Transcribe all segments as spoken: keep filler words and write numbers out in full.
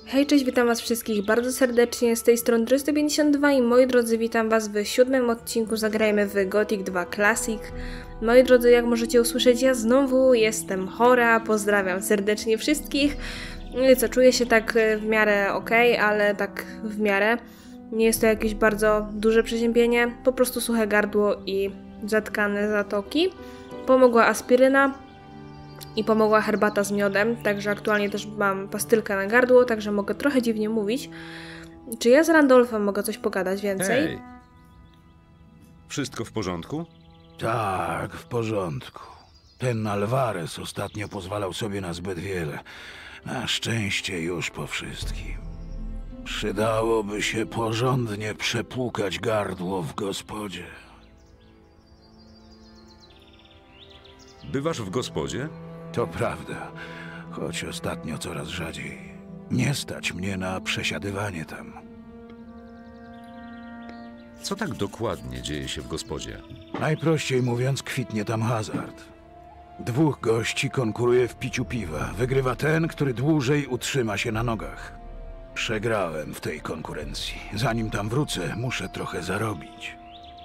Hej, cześć, witam was wszystkich bardzo serdecznie, z tej strony trzysta pięćdziesiąt dwa i moi drodzy, witam was w siódmym odcinku Zagrajmy w Gothic dwa Classic. Moi drodzy, jak możecie usłyszeć, ja znowu jestem chora, pozdrawiam serdecznie wszystkich. No i co, czuję się tak w miarę okej, ale tak w miarę. Nie jest to jakieś bardzo duże przeziębienie, po prostu suche gardło i zatkane zatoki. Pomogła aspiryna i pomogła herbata z miodem, także aktualnie też mam pastylkę na gardło, także mogę trochę dziwnie mówić. Czy ja z Randolfem mogę coś pogadać więcej? Hej. Wszystko w porządku? Tak, w porządku. Ten Alvarez ostatnio pozwalał sobie na zbyt wiele. Na szczęście już po wszystkim. Przydałoby się porządnie przepłukać gardło w gospodzie. Bywasz w gospodzie? To prawda, choć ostatnio coraz rzadziej. Nie stać mnie na przesiadywanie tam. Co tak dokładnie dzieje się w gospodzie? Najprościej mówiąc, kwitnie tam hazard. Dwóch gości konkuruje w piciu piwa. Wygrywa ten, który dłużej utrzyma się na nogach. Przegrałem w tej konkurencji. Zanim tam wrócę, muszę trochę zarobić.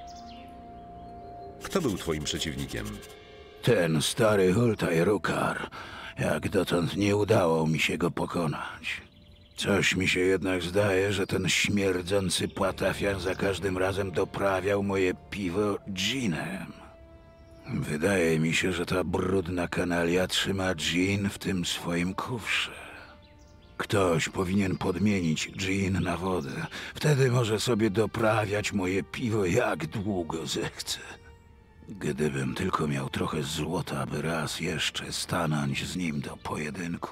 Kto był twoim przeciwnikiem? Ten stary Hultaj Rukar. Jak dotąd nie udało mi się go pokonać. Coś mi się jednak zdaje, że ten śmierdzący płatafian za każdym razem doprawiał moje piwo ginem. Wydaje mi się, że ta brudna kanalia trzyma gin w tym swoim kufrze. Ktoś powinien podmienić gin na wodę. Wtedy może sobie doprawiać moje piwo jak długo zechce. Gdybym tylko miał trochę złota, by raz jeszcze stanąć z nim do pojedynku.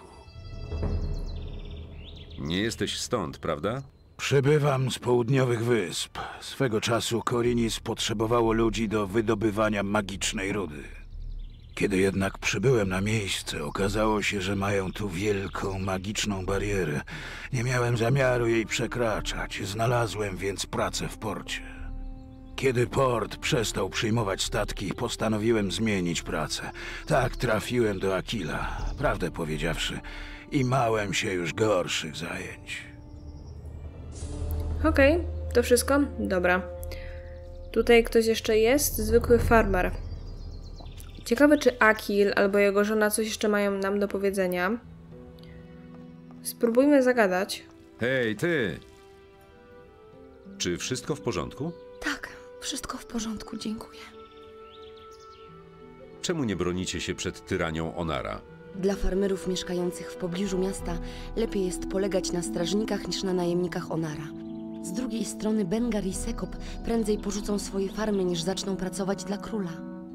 Nie jesteś stąd, prawda? Przybywam z południowych wysp. Swego czasu Korinis potrzebowało ludzi do wydobywania magicznej rudy. Kiedy jednak przybyłem na miejsce, okazało się, że mają tu wielką magiczną barierę. Nie miałem zamiaru jej przekraczać, znalazłem więc pracę w porcie. Kiedy port przestał przyjmować statki, postanowiłem zmienić pracę. Tak trafiłem do Aquila, prawdę powiedziawszy, i małem się już gorszych zajęć. Okej, okay, to wszystko? Dobra. Tutaj ktoś jeszcze jest? Zwykły farmer. Ciekawe, czy Akil albo jego żona coś jeszcze mają nam do powiedzenia. Spróbujmy zagadać. Hej, ty! Czy wszystko w porządku? Tak, wszystko w porządku, dziękuję. Czemu nie bronicie się przed tyranią Onara? Dla farmerów mieszkających w pobliżu miasta lepiej jest polegać na strażnikach niż na najemnikach Onara. Z drugiej strony Bengar i Sekop prędzej porzucą swoje farmy niż zaczną pracować dla króla.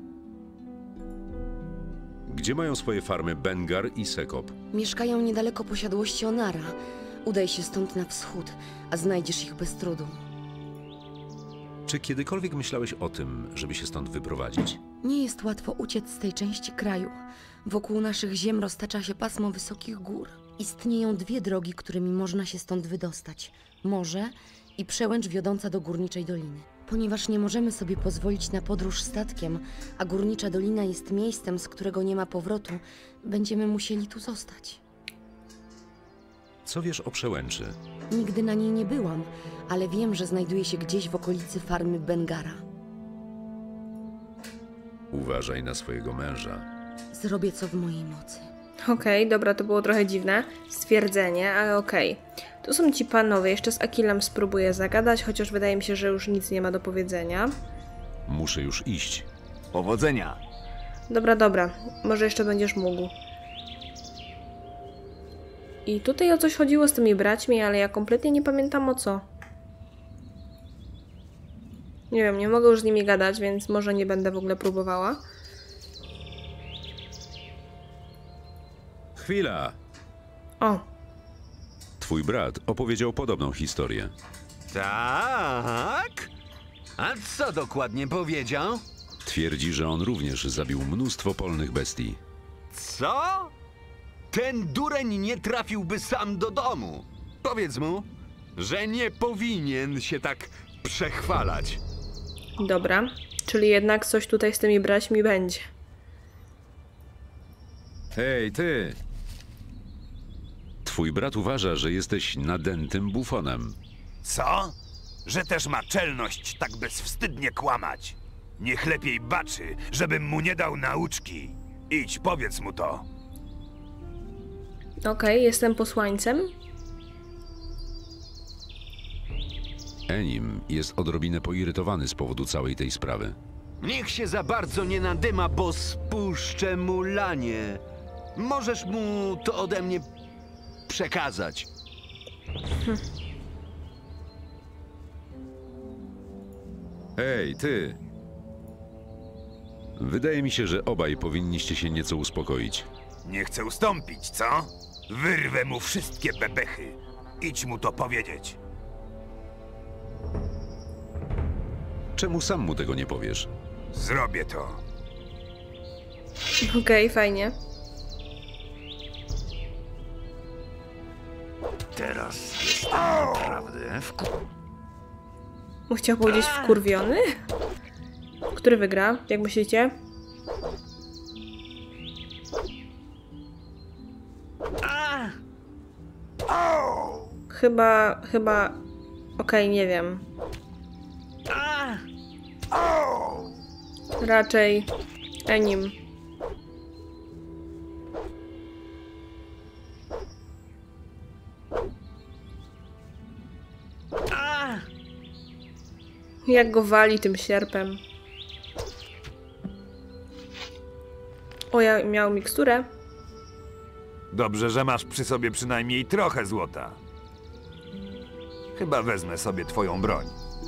Gdzie mają swoje farmy Bengar i Sekop? Mieszkają niedaleko posiadłości Onara. Udaj się stąd na wschód, a znajdziesz ich bez trudu. Czy kiedykolwiek myślałeś o tym, żeby się stąd wyprowadzić? Nie jest łatwo uciec z tej części kraju. Wokół naszych ziem roztacza się pasmo wysokich gór. Istnieją dwie drogi, którymi można się stąd wydostać. Morze i przełęcz wiodąca do Górniczej Doliny. Ponieważ nie możemy sobie pozwolić na podróż statkiem, a Górnicza Dolina jest miejscem, z którego nie ma powrotu, będziemy musieli tu zostać. Co wiesz o przełęczy? Nigdy na niej nie byłam, ale wiem, że znajduje się gdzieś w okolicy farmy Bengara. Uważaj na swojego męża. Zrobię co w mojej mocy. Okej, okay, dobra, to było trochę dziwne stwierdzenie, ale okej. Okay. Tu są ci panowie, jeszcze z Akilem spróbuję zagadać, chociaż wydaje mi się, że już nic nie ma do powiedzenia. Muszę już iść. Powodzenia! Dobra, dobra, może jeszcze będziesz mógł. I tutaj o coś chodziło z tymi braćmi, ale ja kompletnie nie pamiętam o co. Nie wiem, nie mogę już z nimi gadać, więc może nie będę w ogóle próbowała. Chwila! O! Twój brat opowiedział podobną historię. Tak? A co dokładnie powiedział? Twierdzi, że on również zabił mnóstwo polnych bestii. Co? Ten dureń nie trafiłby sam do domu. Powiedz mu, że nie powinien się tak przechwalać. Dobra, czyli jednak coś tutaj z tymi braćmi będzie. Hej, ty! Twój brat uważa, że jesteś nadętym bufonem. Co? Że też ma czelność tak bezwstydnie kłamać. Niech lepiej baczy, żebym mu nie dał nauczki. Idź, powiedz mu to. Okej, jestem posłańcem. Enim jest odrobinę poirytowany z powodu całej tej sprawy. Niech się za bardzo nie nadyma, bo spuszczę mu lanie. Możesz mu to ode mnie przekazać. Hm. Hej, ty! Wydaje mi się, że obaj powinniście się nieco uspokoić. Nie chce ustąpić, co? Wyrwę mu wszystkie bebechy. Idź mu to powiedzieć. Czemu sam mu tego nie powiesz? Zrobię to. Okej, fajnie. Teraz jestem naprawdę w Chciał powiedzieć wkurwiony? Który wygra? Jak myślicie? Chyba, chyba... Okej, nie wiem. Raczej Enim. Jak go wali tym sierpem. O, ja miał miksturę. Dobrze, że masz przy sobie przynajmniej trochę złota. Chyba wezmę sobie twoją broń.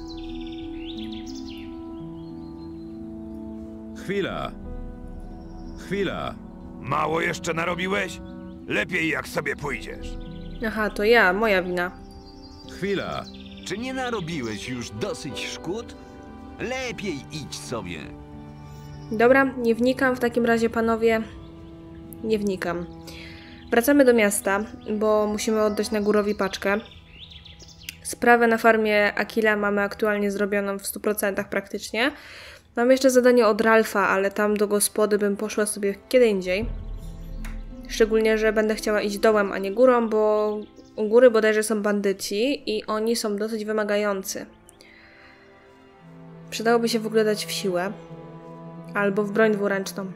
Chwila! Chwila! Mało jeszcze narobiłeś? Lepiej jak sobie pójdziesz. Aha, to ja, moja wina. Chwila! Czy nie narobiłeś już dosyć szkód? Lepiej idź sobie. Dobra, nie wnikam w takim razie, panowie. Nie wnikam. Wracamy do miasta, bo musimy oddać Nagurowi paczkę. Sprawę na farmie Akila mamy aktualnie zrobioną w stu procentach praktycznie. Mam jeszcze zadanie od Ralfa, ale tam do gospody bym poszła sobie kiedy indziej. Szczególnie, że będę chciała iść dołem, a nie górą, bo u góry bodajże są bandyci i oni są dosyć wymagający. Przydałoby się w ogóle dać w siłę. Albo w broń dwuręczną.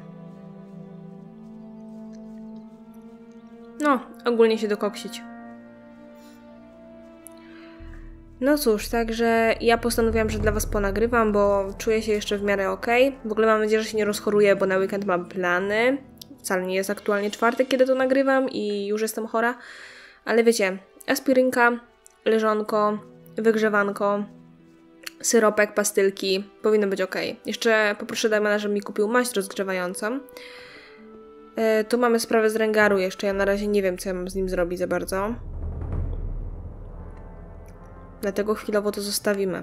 No, ogólnie się dokoksić. No cóż, także ja postanowiłam, że dla was ponagrywam, bo czuję się jeszcze w miarę okej. W ogóle mam nadzieję, że się nie rozchoruję, bo na weekend mam plany. Wcale nie jest aktualnie czwartek, kiedy to nagrywam i już jestem chora. Ale wiecie, aspirynka, leżonko, wygrzewanko, syropek, pastylki, powinno być ok. Jeszcze poproszę Damiana, żeby mi kupił maść rozgrzewającą. Yy, tu mamy sprawę z Rengaru jeszcze, ja na razie nie wiem, co ja mam z nim zrobić za bardzo. Dlatego chwilowo to zostawimy.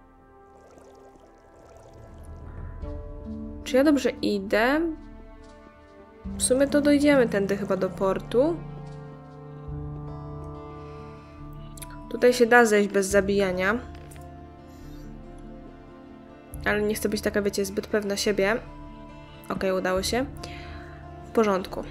Czy ja dobrze idę? W sumie to dojdziemy tędy chyba do portu. Tutaj się da zejść bez zabijania. Ale nie chcę być taka, wiecie, zbyt pewna siebie. Okej, udało się. W porządku.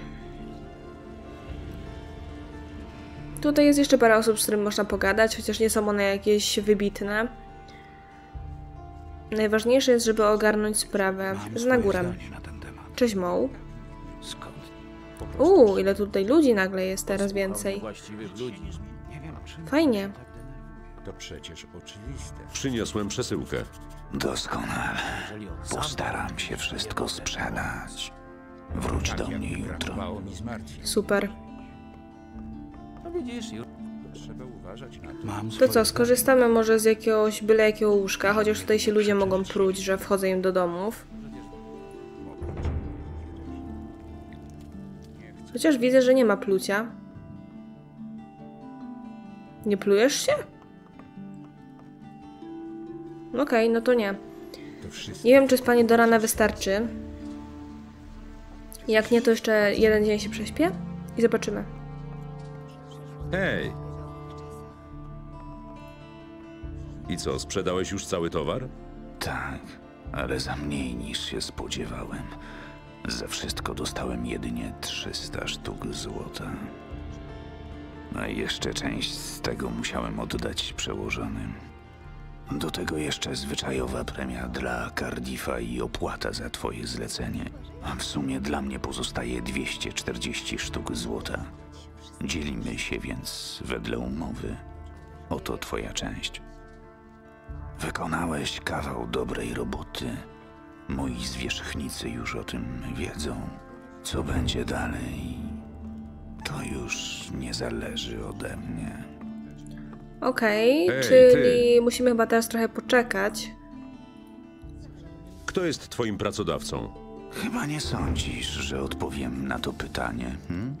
Tutaj jest jeszcze parę osób, z którymi można pogadać, chociaż nie są one jakieś wybitne. Najważniejsze jest, żeby ogarnąć sprawę z Nagurem. Cześć, Moł. Uuu, ile tutaj ludzi nagle jest teraz więcej. Fajnie. To przecież oczywiste. Przyniosłem przesyłkę. Doskonale. Postaram się wszystko sprzedać. Wróć do mnie jutro. Mało mi zmartwić. Super. No widzisz, już trzeba uważać na to. Mam To co, skorzystamy może z jakiegoś byle jakiego łóżka, chociaż tutaj się ludzie mogą pruć, że wchodzę im do domów. Chociaż widzę, że nie ma plucia. Nie plujesz się? Okej, okay, no to nie. To wszystko. Nie wiem, czy spanie do rana wystarczy. Jak nie, to jeszcze jeden dzień się prześpię i zobaczymy. Hej! I co, sprzedałeś już cały towar? Tak, ale za mniej niż się spodziewałem. Za wszystko dostałem jedynie trzysta sztuk złota. A jeszcze część z tego musiałem oddać przełożonym. Do tego jeszcze zwyczajowa premia dla Cardiffa i opłata za twoje zlecenie. A w sumie dla mnie pozostaje dwieście czterdzieści sztuk złota. Dzielimy się więc wedle umowy. Oto twoja część. Wykonałeś kawał dobrej roboty. Moi zwierzchnicy już o tym wiedzą. Co będzie dalej, to już nie zależy ode mnie. Okej, Ej, czyli ty. musimy chyba teraz trochę poczekać. Kto jest twoim pracodawcą? Chyba nie sądzisz, że odpowiem na to pytanie, hm?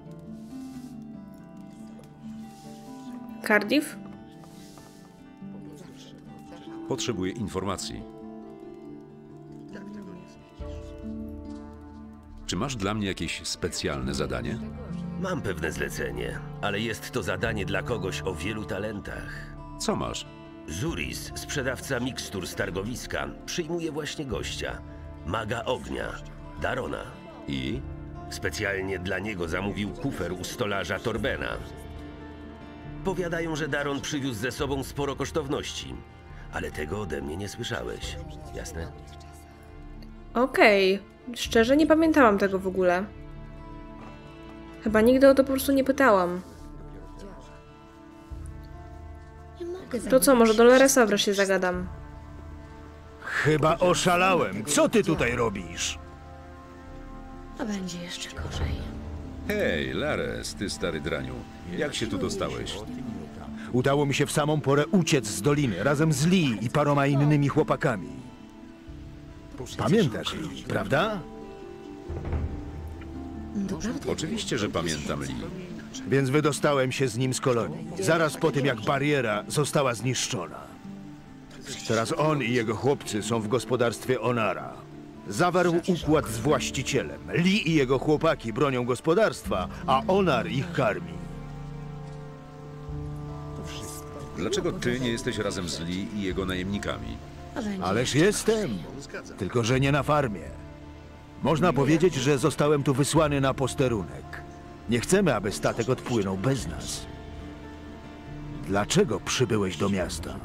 Cardiff? Potrzebuję informacji. Czy masz dla mnie jakieś specjalne zadanie? Mam pewne zlecenie, ale jest to zadanie dla kogoś o wielu talentach. Co masz? Zuris, sprzedawca mikstur z targowiska, przyjmuje właśnie gościa. Maga ognia, Darona. I? Specjalnie dla niego zamówił kufer u stolarza Torbena. Powiadają, że Daron przywiózł ze sobą sporo kosztowności, ale tego ode mnie nie słyszałeś. Jasne? Okej, szczerze nie pamiętałam tego w ogóle. Chyba nigdy o to po prostu nie pytałam. To co, może do Loresa wreszcie zagadam. Chyba oszalałem. Co ty tutaj robisz? A będzie jeszcze gorzej. Hej, Lares, ty stary draniu. Jak się tu dostałeś? Udało mi się w samą porę uciec z doliny razem z Lee i paroma innymi chłopakami. Pamiętasz Lee, prawda? Doprawdy? Oczywiście, że pamiętam Lee. Więc wydostałem się z nim z kolonii, zaraz po tym jak bariera została zniszczona. Teraz on i jego chłopcy są w gospodarstwie Onara. Zawarł układ z właścicielem. Lee i jego chłopaki bronią gospodarstwa, a Onar ich karmi. Dlaczego ty nie jesteś razem z Lee i jego najemnikami? A będzie Ależ jeszcze jestem, tylko że nie na farmie. Można powiedzieć, że zostałem tu wysłany na posterunek. Nie chcemy, aby statek odpłynął bez nas. Dlaczego przybyłeś do miasta?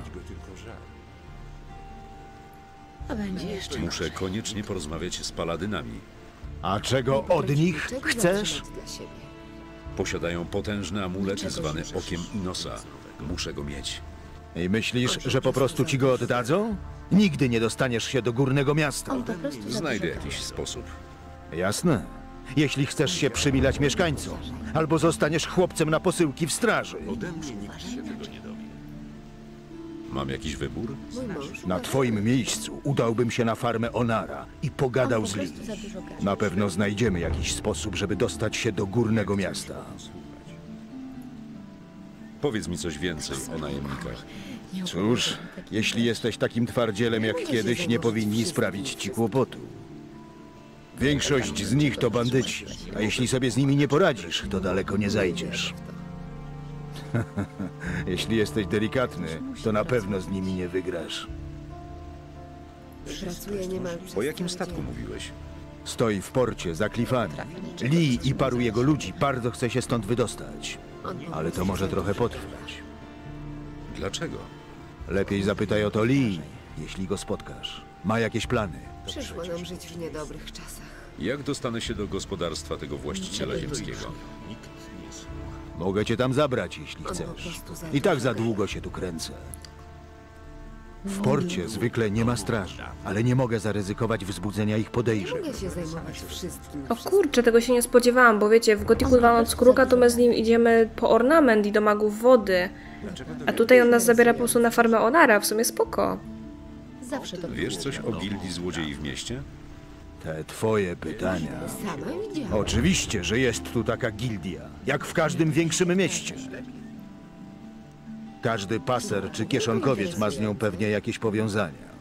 A będzie jeszcze Muszę koniecznie porozmawiać z paladynami. A czego od nich chcesz? Posiadają potężny amulet zwany Okiem Inosa. Muszę go mieć. I myślisz, że po prostu ci go oddadzą? Nigdy nie dostaniesz się do górnego miasta. On po prostu za Znajdę dużo jakiś sposób. Jasne. Jeśli chcesz się przymilać mieszkańcom, albo zostaniesz chłopcem na posyłki w straży. Mam jakiś wybór? Na twoim miejscu udałbym się na farmę Onara i pogadał z Lee. za dużo gada. Na pewno znajdziemy jakiś sposób, żeby dostać się do górnego miasta. Powiedz mi coś więcej o najemnikach. Cóż, jeśli jesteś takim twardzielem jak kiedyś, nie powinni sprawić ci kłopotu. Większość z nich to bandyci, a jeśli sobie z nimi nie poradzisz, to daleko nie zajdziesz. Jeśli jesteś delikatny, to na pewno z nimi nie wygrasz. O jakim statku mówiłeś? Stoi w porcie za klifami. Lee i paru jego ludzi bardzo chce się stąd wydostać. Ale to może trochę potrwać. Dlaczego? Lepiej zapytaj o to Lee, jeśli go spotkasz. Ma jakieś plany. Przyszło nam żyć w niedobrych czasach. Jak dostanę się do gospodarstwa tego właściciela ziemskiego? Mogę cię tam zabrać, jeśli chcesz. I tak za długo się tu kręcę. W porcie zwykle nie ma straży, ale nie mogę zaryzykować wzbudzenia ich podejrzeń. Mogę się zajmować wszystkim. O kurczę, tego się nie spodziewałam, bo wiecie, w Gothicu dwa Noc Kruka to my z nim idziemy po ornament i do magów wody. A tutaj on nas zabiera po prostu na farmę Onara, w sumie spoko. Zawsze to Wiesz coś o gildii złodziei w mieście? Te twoje pytania. Sama widziałam. Oczywiście, że jest tu taka gildia, jak w każdym większym mieście. Każdy paser czy kieszonkowiec ma z nią pewnie jakieś powiązania.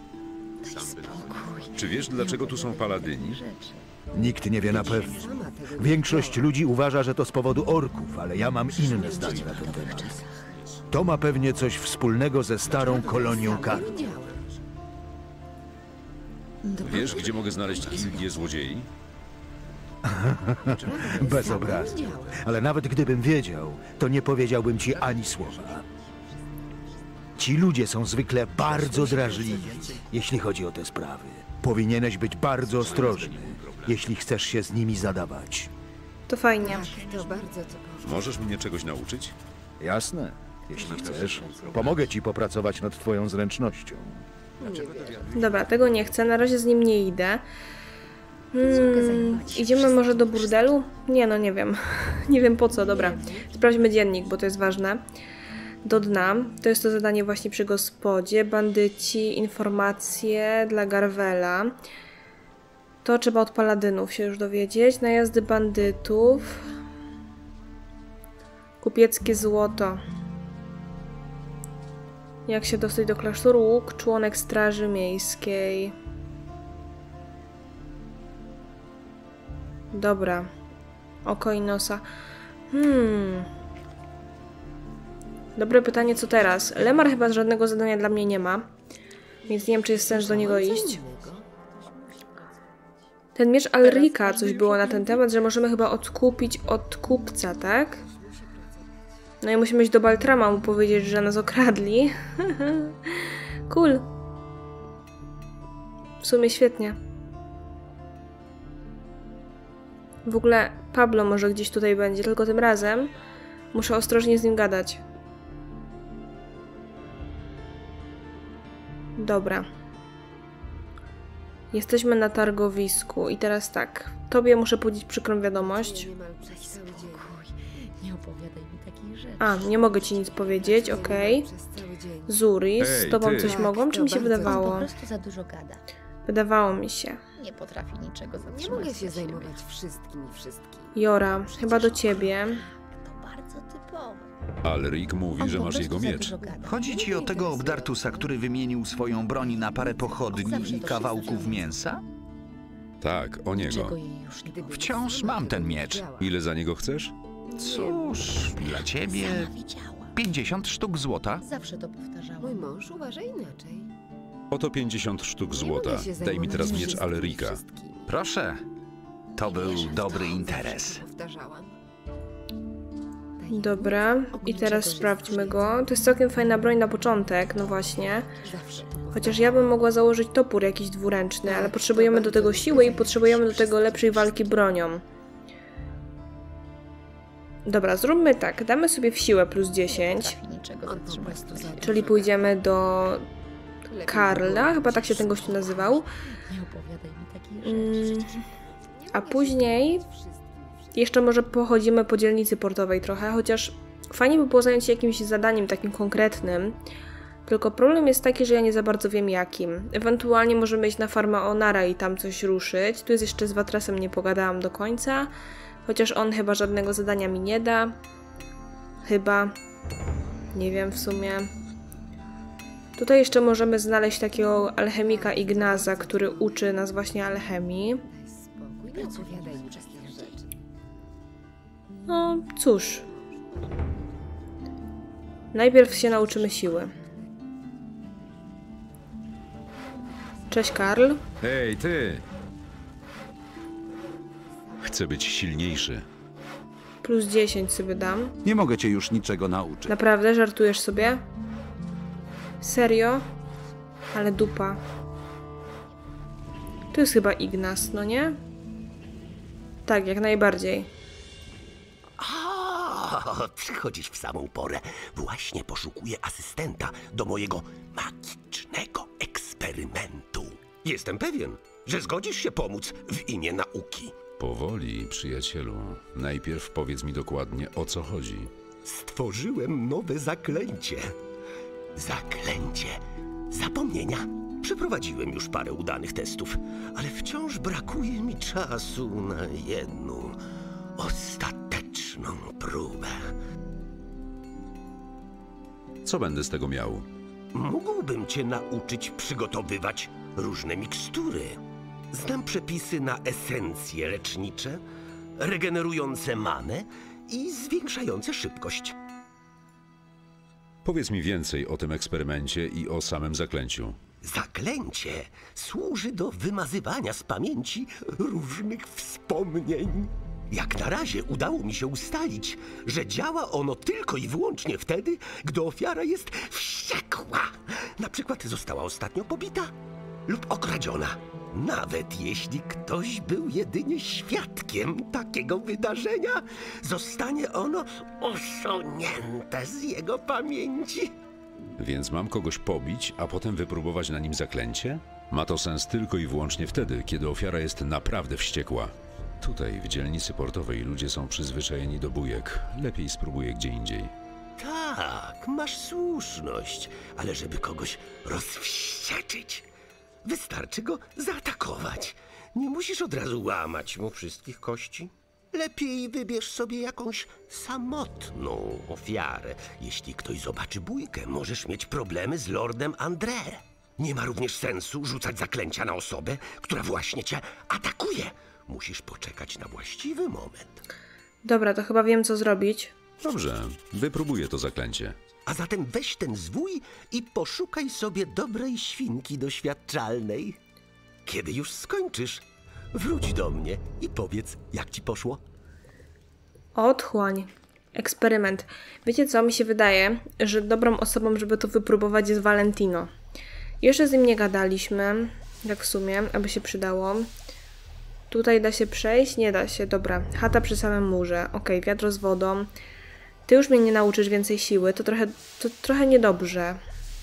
Czy wiesz, dlaczego tu są paladyni? Nikt nie wie na pewno. Większość ludzi uważa, że to z powodu orków, ale ja mam inne zdanie na ten temat. To ma pewnie coś wspólnego ze starą kolonią Kar. Wiesz, gdzie mogę znaleźć gildię złodziei? Bez obrazu. Ale nawet gdybym wiedział, to nie powiedziałbym ci ani słowa. Ci ludzie są zwykle bardzo drażliwi, jeśli chodzi o te sprawy. Powinieneś być bardzo ostrożny, jeśli chcesz się z nimi zadawać. To fajnie. To bardzo typowe. Możesz mnie czegoś nauczyć? Jasne, jeśli chcesz. Pomogę ci popracować nad twoją zręcznością. Dobra, tego nie chcę, na razie z nim nie idę. Hmm, idziemy może do burdelu? Nie, no nie wiem. Nie wiem po co, dobra. Sprawdźmy dziennik, bo to jest ważne. Do dna. To jest to zadanie właśnie przy gospodzie. Bandyci, informacje dla Garwela. To trzeba od paladynów się już dowiedzieć. Najazdy bandytów. Kupieckie złoto. Jak się dostać do klasztoru? Łuk, członek straży miejskiej. Dobra. Oko i nosa. Hmm. Dobre pytanie, co teraz? Lemar chyba żadnego zadania dla mnie nie ma. Więc nie wiem, czy jest sens do niego iść. Ten miecz Alrika, coś było na ten temat, że możemy chyba odkupić od kupca, tak? No i musimy iść do Baltrama mu powiedzieć, że nas okradli. Cool. W sumie świetnie. W ogóle Pablo może gdzieś tutaj będzie, tylko tym razem muszę ostrożnie z nim gadać. Dobra. Jesteśmy na targowisku i teraz tak. Tobie muszę powiedzieć przykrą wiadomość. Nie opowiadaj mi takich rzeczy. A, nie mogę ci nic powiedzieć, okej. Zuri, z Ej, tobą ty. coś mogą? Czy mi się On po wydawało? prostu za dużo gada. Wydawało mi się. Nie potrafi niczego Nie zatrzymać. mogę się dla siebie. zajmować wszystkim i wszystkim. Jora, chyba do ciebie. To bardzo typowe. Alrik mówi, On że po masz prostu jego za miecz. dużo gada. Chodzi ci o tego obdartusa, który wymienił swoją broń na parę pochodni i kawałków mięsa? Tak, o niego. Czego jej już nie Wciąż mam ten miecz. Ile za niego chcesz? Cóż, dla ciebie Sama widziałam. pięćdziesiąt sztuk złota. Zawsze to powtarzałam. Mój mąż uważa inaczej. Oto pięćdziesiąt sztuk złota. Nie mogę się Daj mi teraz zajmować miecz wszystkim i Alrika. wszystkim. Proszę. To był dobry interes. Zawsze to powtarzałam. Dobra, i teraz sprawdźmy go. To jest całkiem fajna broń na początek, no właśnie. Zawsze to powtarzałam. Chociaż ja bym mogła założyć topór jakiś dwuręczny, ale potrzebujemy do tego siły i potrzebujemy do tego lepszej walki bronią. Dobra, zróbmy tak. Damy sobie w siłę plus dziesięć. Potrafi niczego On po zatrzymać. prostu za Czyli dużo pójdziemy do Lepiej Karla, było chyba tak się ten wszystko. gościu nazywał. Nie opowiadaj mi takich rzeczy. Mm, a później jeszcze może pochodzimy po dzielnicy portowej trochę, chociaż fajnie by było zająć się jakimś zadaniem takim konkretnym. Tylko problem jest taki, że ja nie za bardzo wiem jakim. Ewentualnie możemy iść na farmę Onara i tam coś ruszyć. Tu jest jeszcze z Watrasem, nie pogadałam do końca. Chociaż on chyba żadnego zadania mi nie da. Chyba. Nie wiem w sumie. Tutaj jeszcze możemy znaleźć takiego alchemika Ignaza, który uczy nas właśnie alchemii. Spokój, nie opowiadaj mi takich rzeczy. No cóż. Najpierw się nauczymy siły. Cześć Karl. Hej, ty! Chcę być silniejszy. Plus dziesięć sobie dam. Nie mogę cię już niczego nauczyć. Naprawdę? Żartujesz sobie? Serio? Ale dupa. To jest chyba Ignaz, no nie? Tak, jak najbardziej. O, przychodzisz w samą porę. Właśnie poszukuję asystenta do mojego magicznego eksperymentu. Jestem pewien, że zgodzisz się pomóc w imię nauki. Powoli, przyjacielu. Najpierw powiedz mi dokładnie, o co chodzi. Stworzyłem nowe zaklęcie. Zaklęcie zapomnienia. Przeprowadziłem już parę udanych testów, ale wciąż brakuje mi czasu na jedną ostateczną próbę. Co będę z tego miał? Mógłbym cię nauczyć przygotowywać różne mikstury. Znam przepisy na esencje lecznicze, regenerujące manę i zwiększające szybkość. Powiedz mi więcej o tym eksperymencie i o samym zaklęciu. Zaklęcie służy do wymazywania z pamięci różnych wspomnień. Jak na razie udało mi się ustalić, że działa ono tylko i wyłącznie wtedy, gdy ofiara jest wściekła. Na przykład została ostatnio pobita lub okradziona. Nawet jeśli ktoś był jedynie świadkiem takiego wydarzenia, zostanie ono usunięte z jego pamięci. Więc mam kogoś pobić, a potem wypróbować na nim zaklęcie? Ma to sens tylko i wyłącznie wtedy, kiedy ofiara jest naprawdę wściekła. Tutaj, w dzielnicy portowej, ludzie są przyzwyczajeni do bujek. Lepiej spróbuję gdzie indziej. Tak, masz słuszność, ale żeby kogoś rozwścieczyć, wystarczy go zaatakować. Nie musisz od razu łamać mu wszystkich kości. Lepiej wybierz sobie jakąś samotną ofiarę. Jeśli ktoś zobaczy bójkę, możesz mieć problemy z Lordem André. Nie ma również sensu rzucać zaklęcia na osobę, która właśnie cię atakuje. Musisz poczekać na właściwy moment. Dobra, to chyba wiem, co zrobić. Dobrze, wypróbuję to zaklęcie. A zatem weź ten zwój i poszukaj sobie dobrej świnki doświadczalnej. Kiedy już skończysz, wróć do mnie i powiedz, jak ci poszło. Otchłań. Eksperyment. Wiecie co? Mi się wydaje, że dobrą osobą, żeby to wypróbować, jest Valentino. Jeszcze z nim nie gadaliśmy, tak w sumie, aby się przydało. Tutaj da się przejść? Nie da się. Dobra. Chata przy samym murze. Okej, wiadro z wodą. Ty już mnie nie nauczysz więcej siły. To trochę, to trochę niedobrze.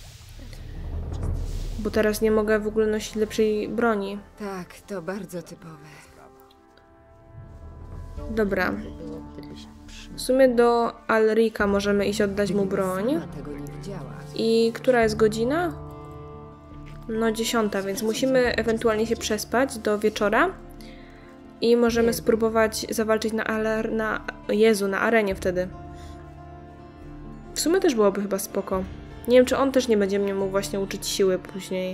Bo teraz nie mogę w ogóle nosić lepszej broni. Tak, to bardzo typowe. Dobra. W sumie do Alrika możemy iść oddać mu broń. I która jest godzina? No dziesiąta, więc musimy ewentualnie się przespać do wieczora. I możemy spróbować zawalczyć na, aler, na Jezu, na arenie wtedy. W sumie też byłoby chyba spoko. Nie wiem, czy on też nie będzie mnie mógł właśnie uczyć siły później.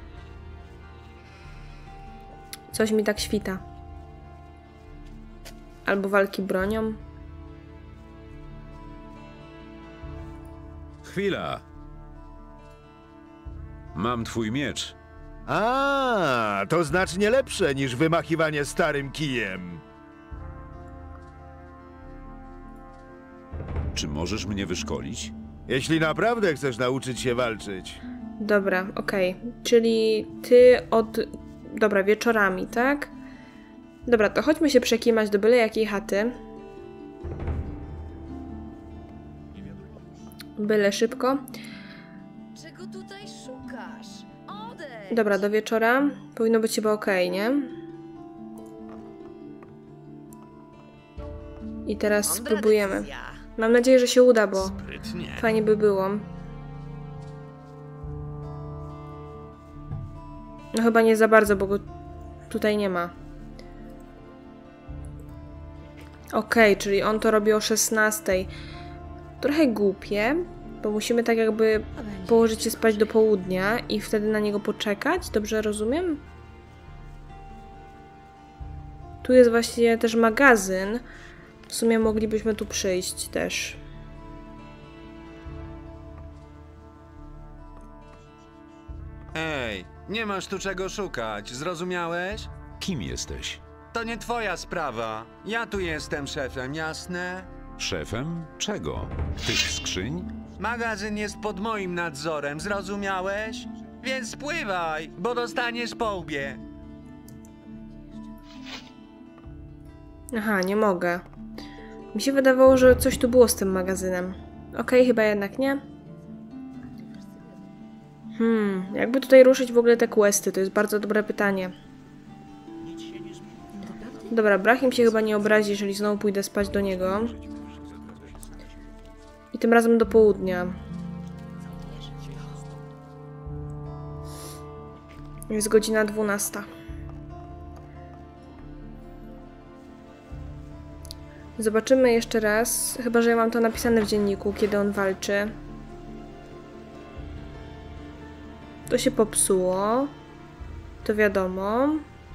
Coś mi tak świta. Albo walki bronią. Chwila. Mam twój miecz. A, to znacznie lepsze niż wymachiwanie starym kijem. Czy możesz mnie wyszkolić? Jeśli naprawdę chcesz nauczyć się walczyć. Dobra, okej. Okay. Czyli ty od... Dobra, wieczorami, tak? Dobra, to chodźmy się przekimać do byle jakiej chaty. Byle szybko. Czego tutaj szukasz? Odejdź! Dobra, do wieczora powinno być chyba okej, nie? I teraz spróbujemy. Mam nadzieję, że się uda, bo fajnie by było. No chyba nie za bardzo, bo go tutaj nie ma. Okej, okay, czyli on to robi o szesnastej. Trochę głupie, bo musimy tak jakby położyć się spać do południa i wtedy na niego poczekać. Dobrze rozumiem? Tu jest właśnie też magazyn. W sumie moglibyśmy tu przyjść też. Ej, nie masz tu czego szukać, zrozumiałeś? Kim jesteś? To nie twoja sprawa. Ja tu jestem szefem, jasne? Szefem? Czego? Tych skrzyń? Magazyn jest pod moim nadzorem, zrozumiałeś? Więc spływaj, bo dostaniesz po łbie. Aha, nie mogę. Mi się wydawało, że coś tu było z tym magazynem. Okej, okay, chyba jednak nie. Hmm, jakby tutaj ruszyć w ogóle te questy? To jest bardzo dobre pytanie. Dobra, Brahim się chyba nie obrazi, jeżeli znowu pójdę spać do niego. I tym razem do południa. Jest godzina dwunasta. Zobaczymy jeszcze raz. Chyba że ja mam to napisane w dzienniku, kiedy on walczy. To się popsuło. To wiadomo.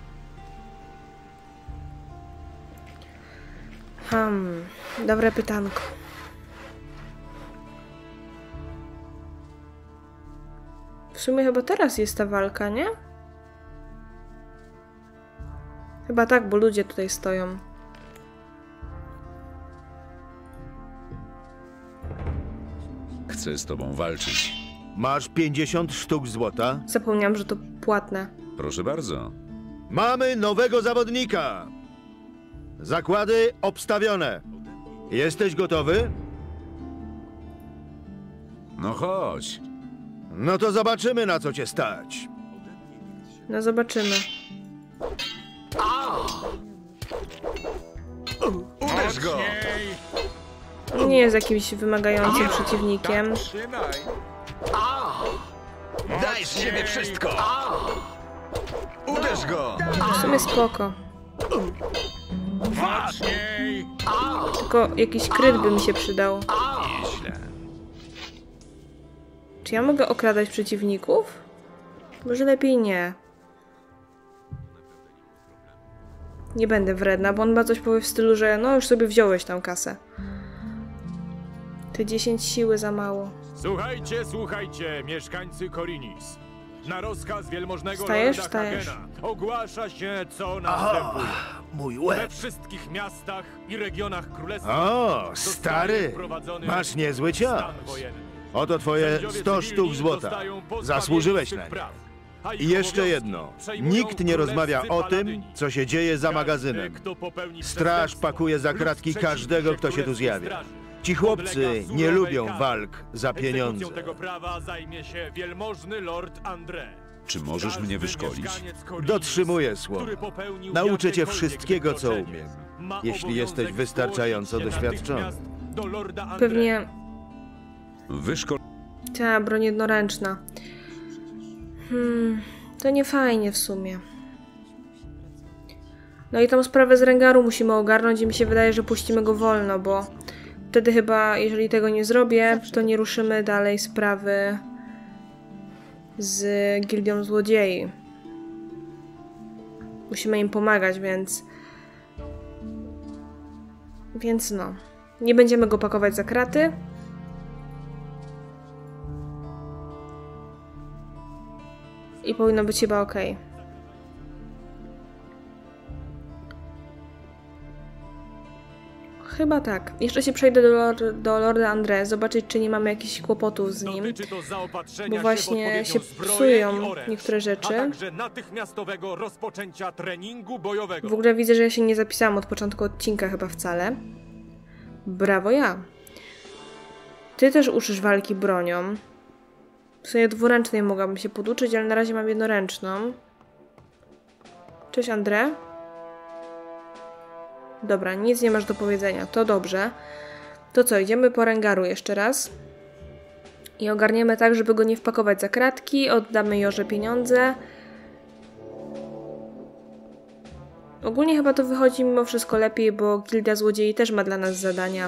Hmm, dobre pytanko. W sumie chyba teraz jest ta walka, nie? Chyba tak, bo ludzie tutaj stoją. Chcę z tobą walczyć. Masz pięćdziesiąt sztuk złota? Zapomniałam, że to płatne. Proszę bardzo. Mamy nowego zawodnika! Zakłady obstawione. Jesteś gotowy? No chodź. No to zobaczymy, na co cię stać. No zobaczymy. Uderz go! Nie jest jakimś wymagającym przeciwnikiem. Daj z siebie wszystko! Uderz go! W sumie spoko. Tylko jakiś kryt by mi się przydał. Nieźle. Czy ja mogę okradać przeciwników? Może lepiej nie. Nie będę wredna, bo on ma coś powie w stylu, że no już sobie wziąłeś tam kasę. Te dziesięć siły za mało. Słuchajcie, słuchajcie, mieszkańcy Korinis. Na rozkaz wielmożnego Wstajesz? lorda Wstajesz. Hagena ogłasza się, co następuje. Mój We łeb. wszystkich miastach i regionach królestwa O, zostaje stary, wprowadzony masz niezły cios. stan wojenny. Oto twoje Sędziowie sto cywilni sztuk złota. zostają pozbawieni Zasłużyłeś swych na nie. praw, a ich I jeszcze obowiązki jedno. przejmują Nikt nie rozmawia królewscy o tym, paladyni. co się dzieje za Każdy, magazynem. kto popełni Straż przestępstwo pakuje za lub kratki sprzeciwi każdego, się kto się tu królewskiej zjawia. straży. Ci chłopcy Podlega nie surowej lubią karze. walk za pieniądze. Egzekucją tego prawa zajmie się wielmożny lord André. Czy możesz mnie wyszkolić? Dotrzymuję słowa. Który popełnił Nauczę cię jakiekolwiek wszystkiego, co wykroczenie, umiem. ma Jeśli jesteś obowiązek wystarczająco zgłosić się doświadczony. natychmiast do lorda André. Pewnie Wyszkol... ta broń jednoręczna. Hmm, to nie fajnie w sumie. No i tą sprawę z Rengaru musimy ogarnąć i mi się wydaje, że puścimy go wolno, bo wtedy chyba, jeżeli tego nie zrobię, to nie ruszymy dalej sprawy z Gildią Złodziei. Musimy im pomagać, więc... Więc no. Nie będziemy go pakować za kraty. I powinno być chyba ok. Chyba tak. Jeszcze się przejdę do, lord, do Lorda André, zobaczyć, czy nie mamy jakichś kłopotów z nim. Dotyczy to zaopatrzenia Bo właśnie się, się w odpowiednią psują zbroję i oręż, niektóre rzeczy. a także natychmiastowego rozpoczęcia treningu bojowego. W ogóle widzę, że ja się nie zapisałam od początku odcinka chyba wcale. Brawo ja. Ty też uczysz walki bronią. W sumie dwuręcznej mogłabym się poduczyć, ale na razie mam jednoręczną. Cześć André. Dobra, nic nie masz do powiedzenia, to dobrze. To co, idziemy po Rengaru jeszcze raz. I ogarniemy tak, żeby go nie wpakować za kratki, oddamy Jorze pieniądze. Ogólnie chyba to wychodzi mimo wszystko lepiej, bo Gildia Złodziei też ma dla nas zadania.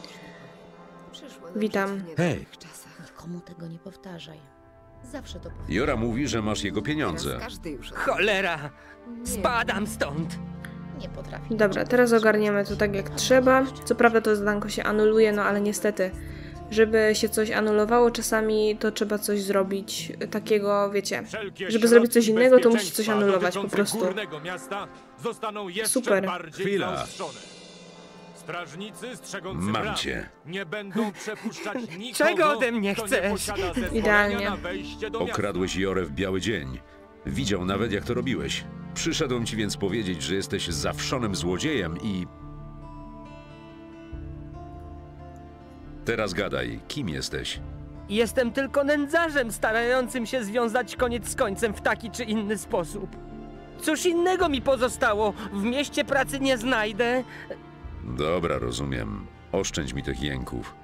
Witam. Hej. Nikomu tego nie powtarzaj. Zawsze to powtarzaj. Jora mówi, że masz jego pieniądze. Cholera! Spadam stąd! Nie potrafi. Dobra, teraz ogarniemy to tak jak trzeba. Co prawda to zadanko się anuluje, no ale niestety, żeby się coś anulowało, czasami to trzeba coś zrobić takiego, wiecie, Wszelkie żeby zrobić coś środki innego, to musi coś bezpieczeństwa anulować po dotyczące prostu. górnego miasta zostaną jeszcze Super. bardziej Chwila. zaostrzone. Strażnicy strzegący Mam bram cię. nie będą przepuszczać nikogo, Czego ode mnie kto nie chcesz? posiada zezwolenia Idealnie. na wejście do miasta. Okradłeś Jorę w biały dzień. Widział nawet, jak to robiłeś. Przyszedłem ci więc powiedzieć, że jesteś zawszonym złodziejem i... Teraz gadaj, kim jesteś? Jestem tylko nędzarzem starającym się związać koniec z końcem w taki czy inny sposób. Cóż innego mi pozostało? W mieście pracy nie znajdę. Dobra, rozumiem. Oszczędź mi tych jęków.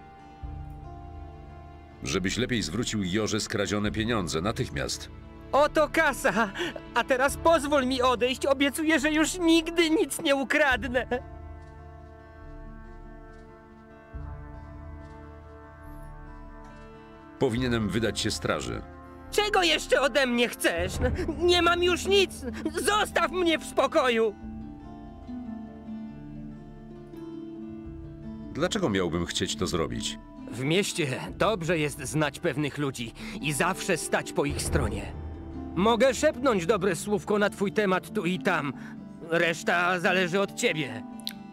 Żebyś lepiej zwrócił Jorze skradzione pieniądze natychmiast. Oto kasa! A teraz pozwól mi odejść. Obiecuję, że już nigdy nic nie ukradnę. Powinienem wydać się straży. Czego jeszcze ode mnie chcesz? Nie mam już nic! Zostaw mnie w spokoju! Dlaczego miałbym chcieć to zrobić? W mieście dobrze jest znać pewnych ludzi i zawsze stać po ich stronie. Mogę szepnąć dobre słówko na twój temat tu i tam. Reszta zależy od ciebie.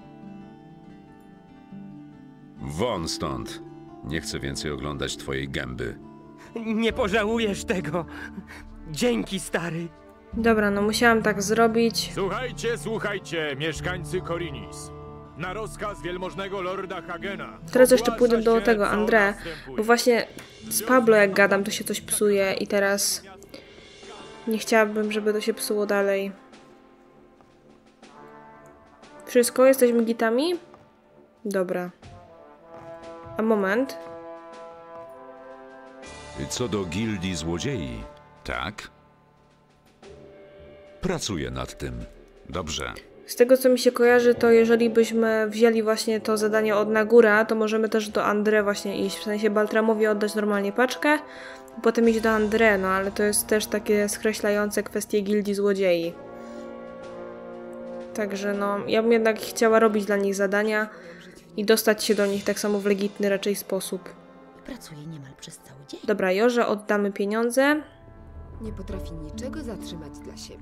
Won stąd. Nie chcę więcej oglądać twojej gęby. Nie pożałujesz tego. Dzięki, stary. Dobra, no musiałam tak zrobić. Słuchajcie, słuchajcie, mieszkańcy Korinis. Na rozkaz wielmożnego lorda Hagena. Teraz jeszcze pójdę do tego André, bo właśnie z Pablo jak gadam, to się coś psuje i teraz nie chciałabym, żeby to się psuło dalej. Wszystko? Jesteśmy gitami? Dobra. A moment. Co do gildii złodziei, Tak? pracuję nad tym. Dobrze. Z tego co mi się kojarzy, to jeżeli byśmy wzięli właśnie to zadanie od Nagura, to możemy też do André właśnie iść. W sensie Baltramowi oddać normalnie paczkę, a potem iść do André, no ale to jest też takie skreślające kwestie gildii złodziei. Także no, ja bym jednak chciała robić dla nich zadania i dostać się do nich tak samo w legitny raczej sposób. Pracuję niemal przez cały dzień. Dobra, Jorze, oddamy pieniądze. Nie potrafi niczego zatrzymać dla siebie.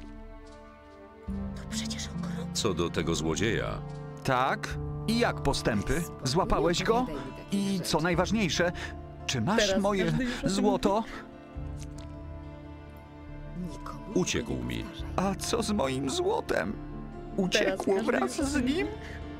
To przecież okropne. Co do tego złodzieja, Tak? I jak postępy? Złapałeś go? I co najważniejsze, czy masz Teraz moje każdy już o tym złoto? Nikomu uciekł tego nie mi. powtarzaj. A co z moim złotem? Uciekło każdy wraz już o z tym nim?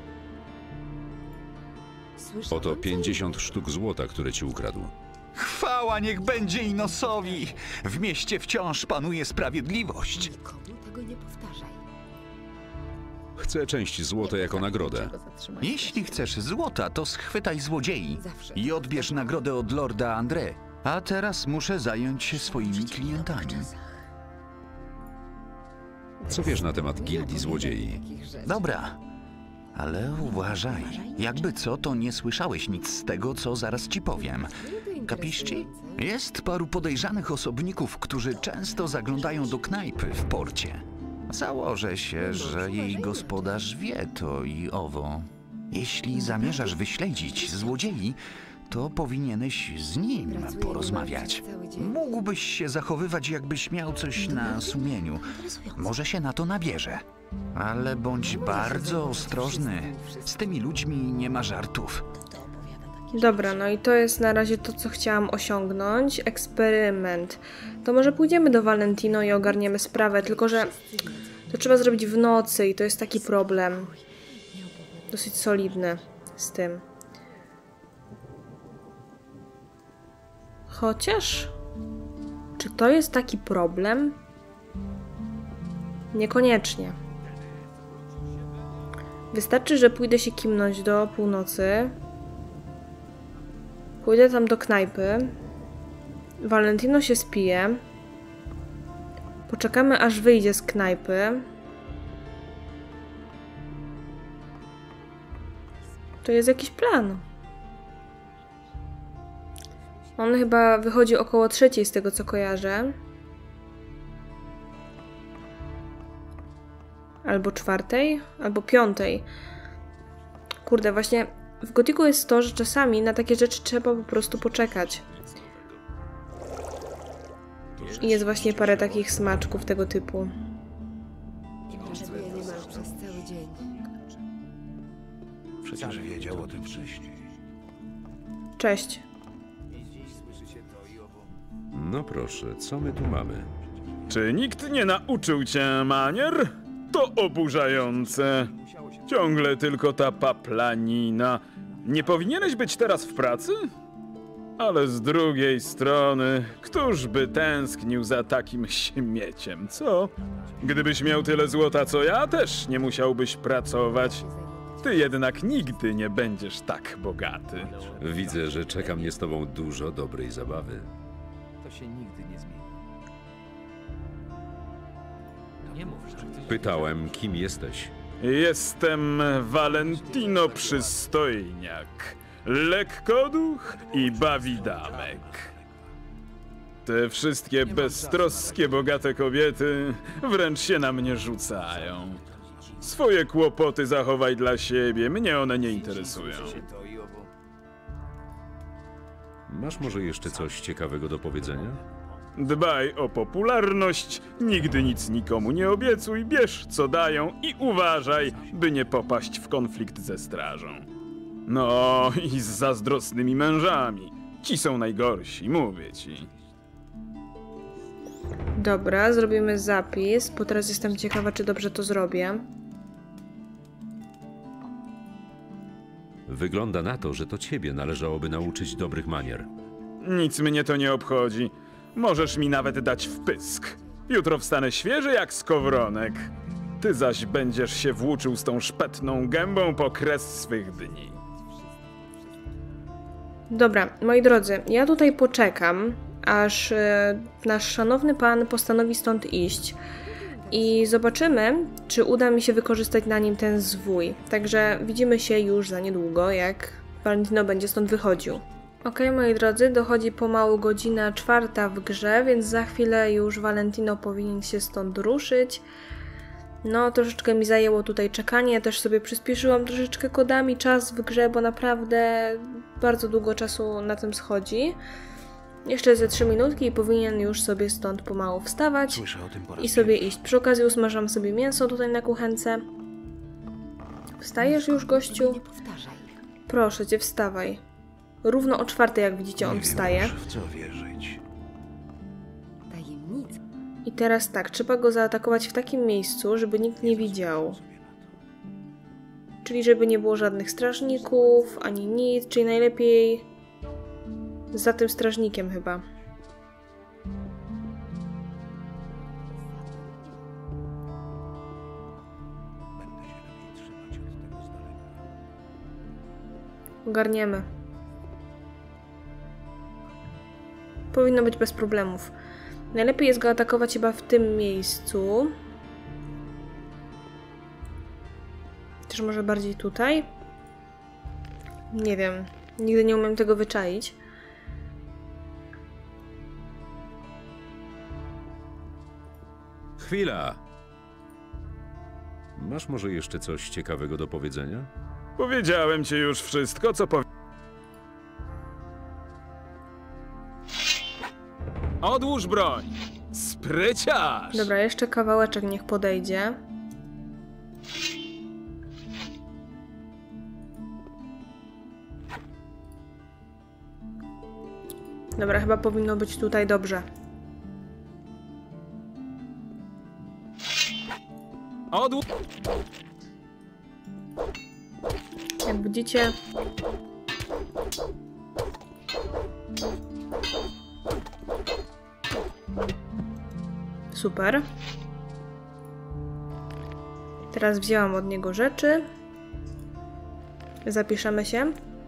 Słyszałam, oto co pięćdziesiąt sztuk złota, które ci ukradł. Chwała niech będzie Inosowi! W mieście wciąż panuje sprawiedliwość. Nikomu tego nie powtarzaj. Chcę część złota jako nagrodę. Czego zatrzymać? Jeśli chcesz złota, to schwytaj złodziei Zawsze. i odbierz nagrodę od lorda André. A teraz muszę zająć się swoimi klientami. Co wiesz na temat gildii złodziei? Takich rzeczy. Dobra, ale uważaj. Jakby co, to nie słyszałeś nic z tego, co zaraz ci powiem. Kapiści? Jest paru podejrzanych osobników, którzy często zaglądają do knajpy w porcie. Założę się, że jej gospodarz wie to i owo. Jeśli zamierzasz wyśledzić złodziei, to powinieneś z nim porozmawiać. Mógłbyś się zachowywać, jakbyś miał coś na sumieniu. Może się na to nabierze. Ale bądź bardzo ostrożny. Z tymi ludźmi nie ma żartów. Dobra, no i to jest na razie to, co chciałam osiągnąć. Eksperyment. To może pójdziemy do Valentino i ogarniemy sprawę, tylko że to trzeba zrobić w nocy i to jest taki problem. Dosyć solidny z tym. Chociaż... Czy to jest taki problem? Niekoniecznie. Wystarczy, że pójdę się kimnąć do północy. Pójdę tam do knajpy. Valentino się spije. Poczekamy, aż wyjdzie z knajpy. To jest jakiś plan. On chyba wychodzi około trzeciej z tego, co kojarzę. Albo czwartej, albo piątej. Kurde, właśnie w Gotiku jest to, że czasami na takie rzeczy trzeba po prostu poczekać. I jest właśnie parę takich smaczków tego typu. Pracuję niemal przez cały dzień. Przecież wiedział o tym wcześniej. Cześć. No proszę, co my tu mamy? Czy nikt nie nauczył cię manier? To oburzające. Ciągle tylko ta paplanina. Nie powinieneś być teraz w pracy? Ale z drugiej strony, któż by tęsknił za takim śmieciem, co? Gdybyś miał tyle złota co ja, też nie musiałbyś pracować. Ty jednak nigdy nie będziesz tak bogaty. Widzę, że czeka mnie z tobą dużo dobrej zabawy. To się nigdy nie zmieni. Nie mów, że chcesz... Pytałem, kim jesteś? Jestem Valentino Przystojniak, lekkoduch i bawidamek. Te wszystkie beztroskie, bogate kobiety wręcz się na mnie rzucają. Swoje kłopoty zachowaj dla siebie, mnie one nie interesują. Masz może jeszcze coś ciekawego do powiedzenia? Dbaj o popularność, nigdy nic nikomu nie obiecuj, bierz co dają i uważaj, by nie popaść w konflikt ze strażą. No i z zazdrosnymi mężami. Ci są najgorsi, mówię ci. Dobra, zrobimy zapis, bo teraz jestem ciekawa, czy dobrze to zrobię. Wygląda na to, że to ciebie należałoby nauczyć dobrych manier. Nic mnie to nie obchodzi. Możesz mi nawet dać wpysk. Jutro wstanę świeży jak skowronek. Ty zaś będziesz się włóczył z tą szpetną gębą po kres swych dni. Dobra, moi drodzy, ja tutaj poczekam, aż e, nasz szanowny pan postanowi stąd iść. I zobaczymy, czy uda mi się wykorzystać na nim ten zwój. Także widzimy się już za niedługo, jak Valentino będzie stąd wychodził. Ok, moi drodzy, dochodzi pomału godzina czwarta w grze, więc za chwilę już Valentino powinien się stąd ruszyć. No, troszeczkę mi zajęło tutaj czekanie, też sobie przyspieszyłam troszeczkę kodami czas w grze, bo naprawdę bardzo długo czasu na tym schodzi. Jeszcze ze trzy minutki i powinien już sobie stąd pomału wstawać i sobie iść. Przy okazji usmażam sobie mięso tutaj na kuchence. Wstajesz już, gościu? Proszę cię, wstawaj. Równo o czwartej, jak widzicie, on wstaje. W co wierzyć? I teraz tak, trzeba go zaatakować w takim miejscu, żeby nikt nie widział. Czyli żeby nie było żadnych strażników, ani nic, czyli najlepiej za tym strażnikiem chyba. Ogarniemy. Powinno być bez problemów. Najlepiej jest go atakować chyba w tym miejscu. Też może bardziej tutaj? Nie wiem. Nigdy nie umiem tego wyczaić. Chwila! Masz może jeszcze coś ciekawego do powiedzenia? Powiedziałem ci już wszystko, co powiem. Odłóż broń! Spryciarz! Dobra, jeszcze kawałeczek niech podejdzie. Dobra, chyba powinno być tutaj dobrze. Odłóż! Jak widzicie... Super. Teraz wzięłam od niego rzeczy. Zapiszemy się.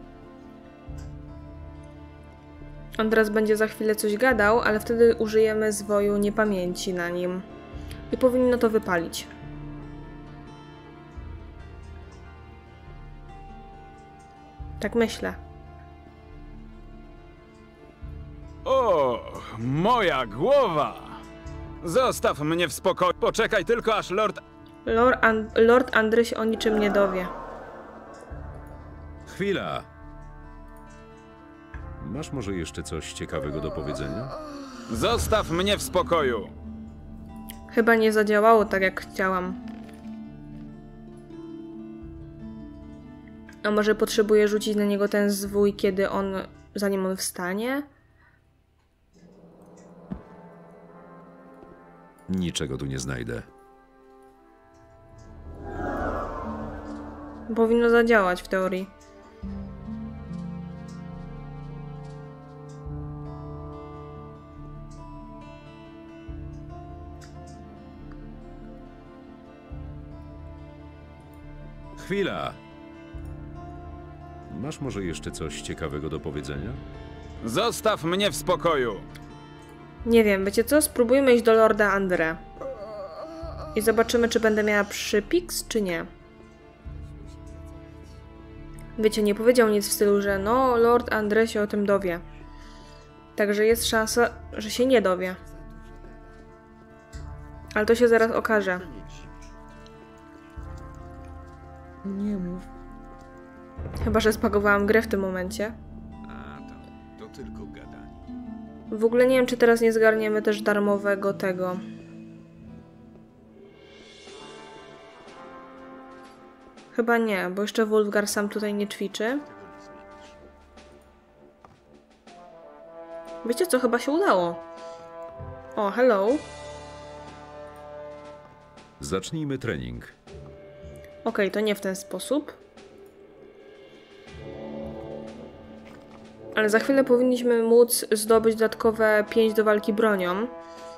On teraz będzie za chwilę coś gadał, ale wtedy użyjemy zwoju niepamięci na nim. I powinno to wypalić. Tak myślę. O, moja głowa! Zostaw mnie w spokoju. Poczekaj tylko, aż Lord... Lord, And Lord Andry się o niczym nie dowie. Chwila! Masz może jeszcze coś ciekawego do powiedzenia? Zostaw mnie w spokoju! Chyba nie zadziałało tak, jak chciałam. A może potrzebuję rzucić na niego ten zwój, kiedy on... zanim on wstanie? Niczego tu nie znajdę. Powinno zadziałać w teorii. Chwila! Masz może jeszcze coś ciekawego do powiedzenia? Zostaw mnie w spokoju! Nie wiem, wiecie co? Spróbujmy iść do Lorda Andre. I zobaczymy, czy będę miała przypiks, czy nie. Wiecie, nie powiedział nic w stylu, że no, Lord Andre się o tym dowie. Także jest szansa, że się nie dowie. Ale to się zaraz okaże. Nie mów. Chyba że spakowałam grę w tym momencie. tylko gadanie. W ogóle nie wiem, czy teraz nie zgarniemy też darmowego tego. Chyba nie, bo jeszcze Wulfgar sam tutaj nie ćwiczy. Wiecie co? Chyba się udało. O, hello. Zacznijmy trening. Okej, okay, to nie w ten sposób. Ale za chwilę powinniśmy móc zdobyć dodatkowe pięć do walki bronią.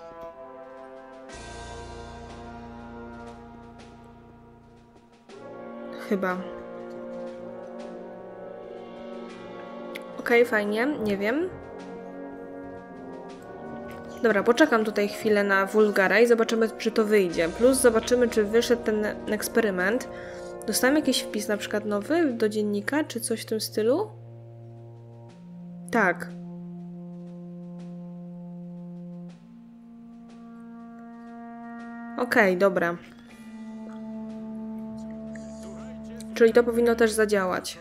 Chyba. Okej, okay, fajnie, nie wiem. Dobra, poczekam tutaj chwilę na Wulfgara i zobaczymy, czy to wyjdzie. Plus zobaczymy, czy wyszedł ten eksperyment. Dostałem jakiś wpis na przykład nowy do dziennika, czy coś w tym stylu? Tak. Okej, okay, dobra. Czyli to powinno też zadziałać.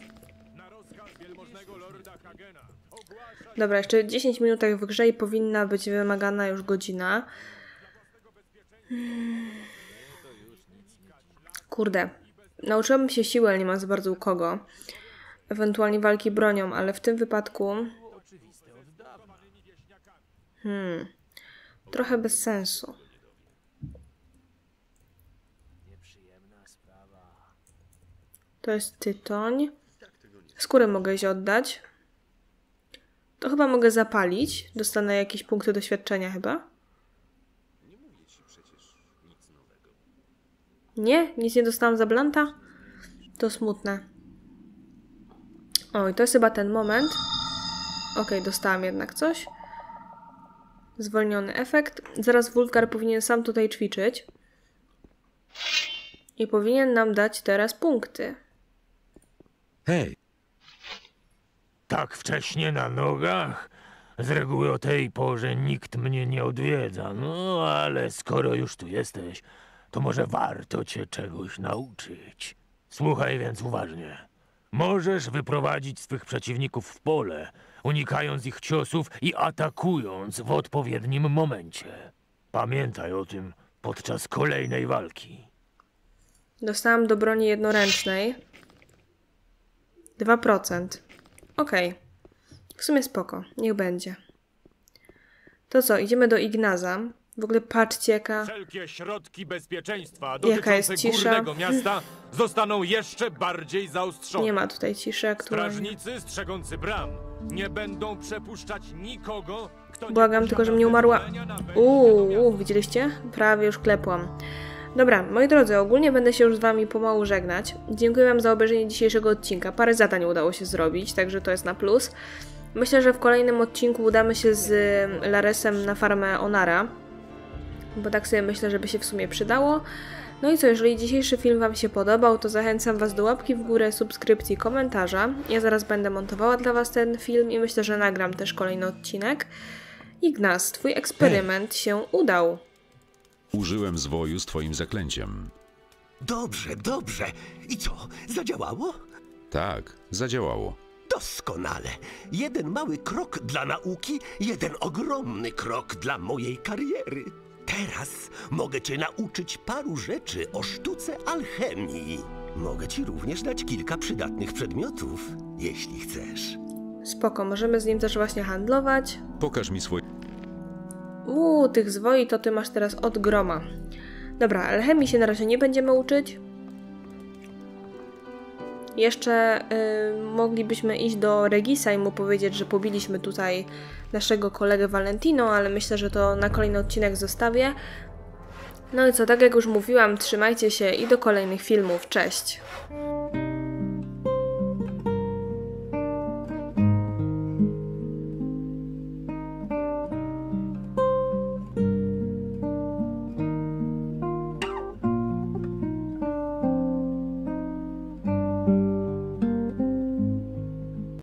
Dobra, jeszcze dziesięć minutek w grze i powinna być wymagana już godzina. Kurde. Nauczyłabym się siły, ale nie ma za bardzo u kogo. Ewentualnie walki bronią, ale w tym wypadku... Hmm. Trochę bez sensu. To jest tytoń. Skórę mogę iść oddać. To chyba mogę zapalić. Dostanę jakieś punkty doświadczenia chyba. Nie? Nic nie dostałam za blanta? To smutne. Oj, to jest chyba ten moment. Okej, okay, dostałam jednak coś. Zwolniony efekt. Zaraz Wulfgar powinien sam tutaj ćwiczyć. I powinien nam dać teraz punkty. Hej! Tak wcześnie na nogach? Z reguły o tej porze nikt mnie nie odwiedza. No, ale skoro już tu jesteś, to może warto cię czegoś nauczyć. Słuchaj więc uważnie. Możesz wyprowadzić swych przeciwników w pole, unikając ich ciosów i atakując w odpowiednim momencie. Pamiętaj o tym podczas kolejnej walki. Dostałam do broni jednoręcznej. dwa procent. Okej. Okay. W sumie spoko. Niech będzie. To co? Idziemy do Ignaza. W ogóle patrzcie jaka... Wszelkie środki bezpieczeństwa jaka jest dotyczące cisza. górnego miasta zostaną jeszcze bardziej zaostrzone. Nie ma tutaj ciszy aktualnie. Strażnicy strzegący bram nie będą przepuszczać nikogo, kto Błagam nie tylko, żebym nie umarła. Uuu, widzieliście? Prawie już klepłam. Dobra, moi drodzy, ogólnie będę się już z wami pomału żegnać. Dziękuję wam za obejrzenie dzisiejszego odcinka. Parę zadań udało się zrobić, także to jest na plus. Myślę, że w kolejnym odcinku udamy się z Laresem na farmę Onara. Bo tak sobie myślę, żeby się w sumie przydało. No i co, jeżeli dzisiejszy film wam się podobał, to zachęcam was do łapki w górę, subskrypcji, komentarza. Ja zaraz będę montowała dla was ten film i myślę, że nagram też kolejny odcinek. Ignaz, twój eksperyment Hej. się udał. Użyłem zwoju z twoim zaklęciem. Dobrze, dobrze. I co, zadziałało? Tak, zadziałało. Doskonale. Jeden mały krok dla nauki, jeden ogromny krok dla mojej kariery. Teraz mogę cię nauczyć paru rzeczy o sztuce alchemii. Mogę ci również dać kilka przydatnych przedmiotów, jeśli chcesz. Spoko, możemy z nim też właśnie handlować. Pokaż mi swój... Uuu, tych zwoi to ty masz teraz od groma. Dobra, alchemii się na razie nie będziemy uczyć. Jeszcze y, moglibyśmy iść do Regisa i mu powiedzieć, że pobiliśmy tutaj naszego kolegę Valentino, ale myślę, że to na kolejny odcinek zostawię. No i co, tak jak już mówiłam, trzymajcie się i do kolejnych filmów. Cześć!